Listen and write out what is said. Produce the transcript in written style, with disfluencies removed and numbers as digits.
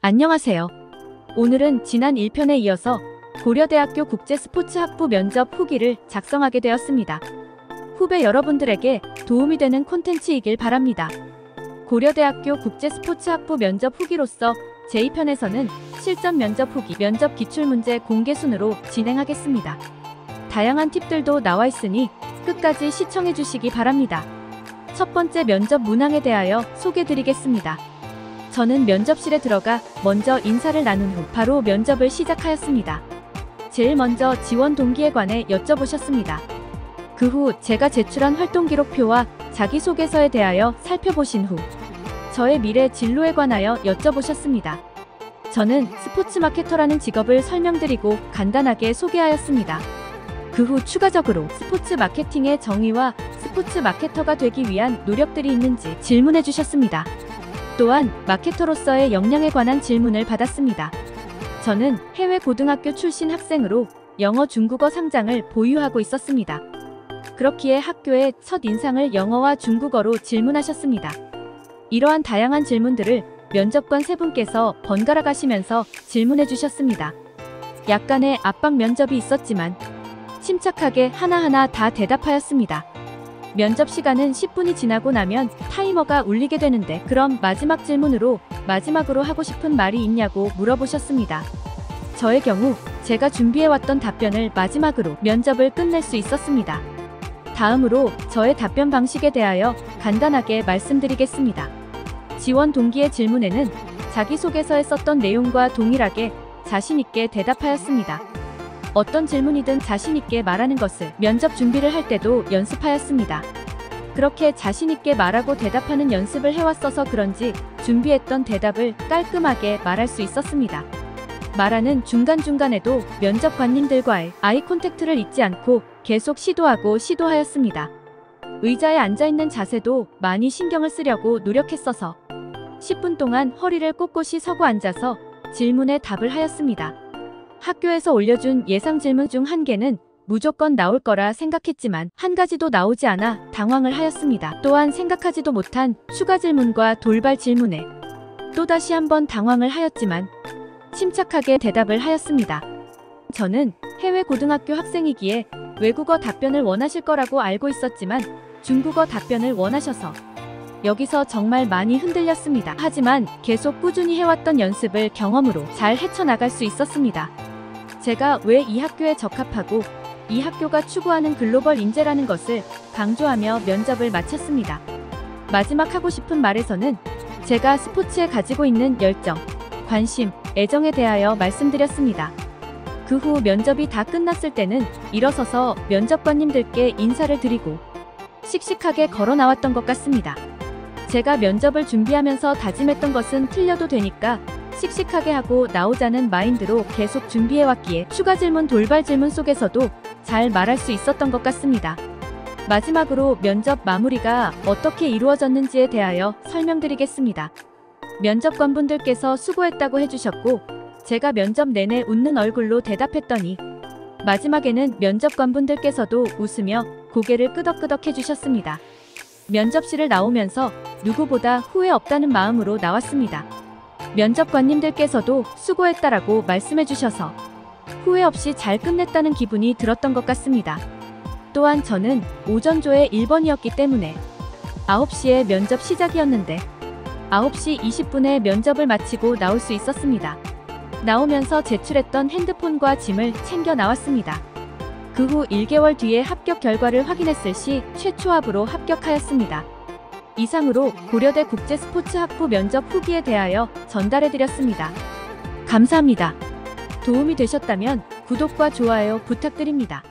안녕하세요. 오늘은 지난 1편에 이어서 고려대학교 국제스포츠학부 면접 후기를 작성하게 되었습니다. 후배 여러분들에게 도움이 되는 콘텐츠이길 바랍니다. 고려대학교 국제스포츠학부 면접 후기로서 제2편에서는 실전 면접 후기, 면접 기출문제 공개 순으로 진행하겠습니다. 다양한 팁들도 나와 있으니 끝까지 시청해 주시기 바랍니다. 첫 번째 면접 문항에 대하여 소개드리겠습니다. 저는 면접실에 들어가 먼저 인사를 나눈 후 바로 면접을 시작하였습니다. 제일 먼저 지원 동기에 관해 여쭤보셨습니다. 그 후 제가 제출한 활동기록표와 자기소개서에 대하여 살펴보신 후 저의 미래 진로에 관하여 여쭤보셨습니다. 저는 스포츠 마케터라는 직업을 설명드리고 간단하게 소개하였습니다. 그 후 추가적으로 스포츠 마케팅의 정의와 스포츠 마케터가 되기 위한 노력들이 있는지 질문해 주셨습니다. 또한 마케터로서의 역량에 관한 질문을 받았습니다. 저는 해외 고등학교 출신 학생으로 영어 중국어 상장을 보유하고 있었습니다. 그렇기에 학교의 첫 인상을 영어와 중국어로 질문하셨습니다. 이러한 다양한 질문들을 면접관 세 분께서 번갈아 가시면서 질문해 주셨습니다. 약간의 압박 면접이 있었지만 침착하게 하나하나 다 대답하였습니다. 면접 시간은 10분이 지나고 나면 타이머가 울리게 되는데 그럼 마지막 질문으로 마지막으로 하고 싶은 말이 있냐고 물어보셨습니다. 저의 경우 제가 준비해왔던 답변을 마지막으로 면접을 끝낼 수 있었습니다. 다음으로 저의 답변 방식에 대하여 간단하게 말씀드리겠습니다. 지원 동기의 질문에는 자기소개서에 썼던 내용과 동일하게 자신있게 대답하였습니다. 어떤 질문이든 자신있게 말하는 것을 면접 준비를 할 때도 연습하였습니다. 그렇게 자신있게 말하고 대답하는 연습을 해왔어서 그런지 준비했던 대답을 깔끔하게 말할 수 있었습니다. 말하는 중간중간에도 면접관님들과의 아이 콘택트를 잊지 않고 계속 시도하였습니다. 의자에 앉아있는 자세도 많이 신경을 쓰려고 노력했어서 10분 동안 허리를 꼿꼿이 서고 앉아서 질문에 답을 하였습니다. 학교에서 올려준 예상 질문 중 한 개는 무조건 나올 거라 생각했지만 한 가지도 나오지 않아 당황을 하였습니다. 또한 생각하지도 못한 추가 질문과 돌발 질문에 또다시 한번 당황을 하였지만 침착하게 대답을 하였습니다. 저는 해외 고등학교 학생이기에 외국어 답변을 원하실 거라고 알고 있었지만 중국어 답변을 원하셔서 여기서 정말 많이 흔들렸습니다. 하지만 계속 꾸준히 해왔던 연습을 경험으로 잘 헤쳐나갈 수 있었습니다. 제가 왜 이 학교에 적합하고 이 학교가 추구하는 글로벌 인재라는 것을 강조하며 면접을 마쳤습니다. 마지막 하고 싶은 말에서는 제가 스포츠에 가지고 있는 열정, 관심, 애정에 대하여 말씀드렸습니다. 그 후 면접이 다 끝났을 때는 일어서서 면접관님들께 인사를 드리고 씩씩하게 걸어 나왔던 것 같습니다. 제가 면접을 준비하면서 다짐했던 것은 틀려도 되니까 씩씩하게 하고 나오자는 마인드로 계속 준비해왔기에 추가 질문, 돌발 질문 속에서도 잘 말할 수 있었던 것 같습니다. 마지막으로 면접 마무리가 어떻게 이루어졌는지에 대하여 설명드리겠습니다. 면접관분들께서 수고했다고 해주셨고 제가 면접 내내 웃는 얼굴로 대답했더니 마지막에는 면접관분들께서도 웃으며 고개를 끄덕끄덕 해주셨습니다. 면접실을 나오면서 누구보다 후회 없다는 마음으로 나왔습니다. 면접관님들께서도 수고했다라고 말씀해 주셔서 후회 없이 잘 끝냈다는 기분이 들었던 것 같습니다. 또한 저는 오전조의 1번이었기 때문에 9시에 면접 시작이었는데 9시 20분에 면접을 마치고 나올 수 있었습니다. 나오면서 제출했던 핸드폰과 짐을 챙겨 나왔습니다. 그 후 1개월 뒤에 합격 결과를 확인했을 시 최초합으로 합격하였습니다. 이상으로 고려대 국제스포츠학부 면접 후기에 대하여 전달해드렸습니다. 감사합니다. 도움이 되셨다면 구독과 좋아요 부탁드립니다.